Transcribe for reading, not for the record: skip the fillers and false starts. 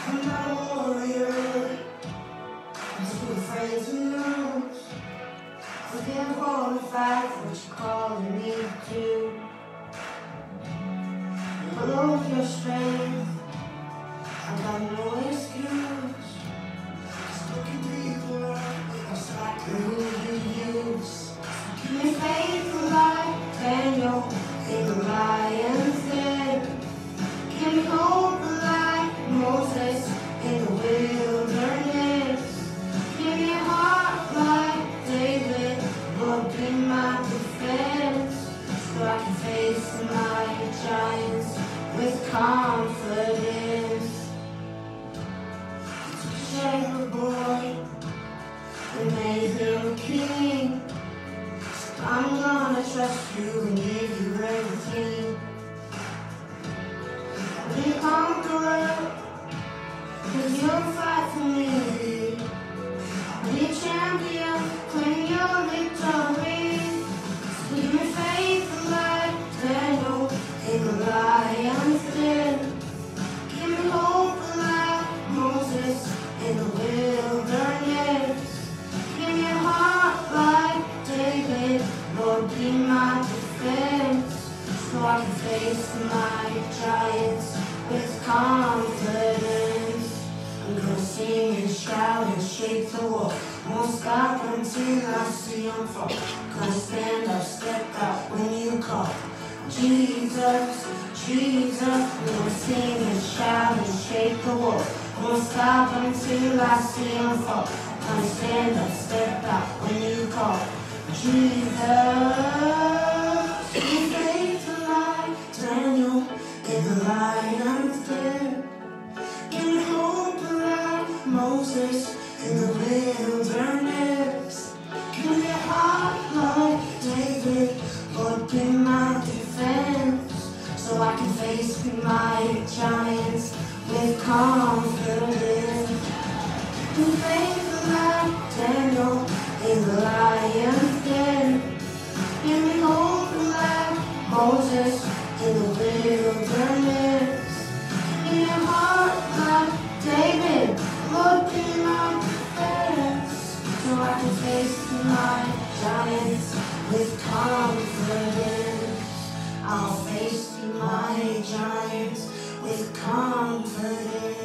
I'm not a warrior, I'm too afraid to lose. I can't qualify for what you're calling me to. Below your strength, I got no excuse. Just looking people up, it's like who you use. Give me faith like Daniel in the lion's den. Give me hope like Moses in the wilderness. Give me a heart like David, Lord, be my defense, so I can face my giants with confidence. To shepherd boy, and made him king. So I'm gonna trust you and give you everything. Be conqueror, 'cause you'll fight for me. Be a champion, claim your victory. So give me faith like Daniel in the lion's den. Give me hope like Moses in the wilderness. Give me a heart like David, Lord, be my defense, so I can face my giants with confidence. I'm gonna sing and shout and shake the world. Won't stop until I see them fall. Gonna stand up, step out when you call. Jesus, Jesus. I'm gonna sing and shout and shake the world. Won't stop until I see them fall. Gonna stand up, step out when you call. Jesus. Be faithful like Daniel in the lion's den. Give me hope like Moses in the wilderness. Give me a heart like David, Lord, be my defense, so I can face my giants with confidence. Be faithful like Daniel in the lion's den. Give me hope like Moses in the wilderness. Give me a heart like David, Lord, be my defense, so I can face my giants with confidence. I'll face my giants with confidence.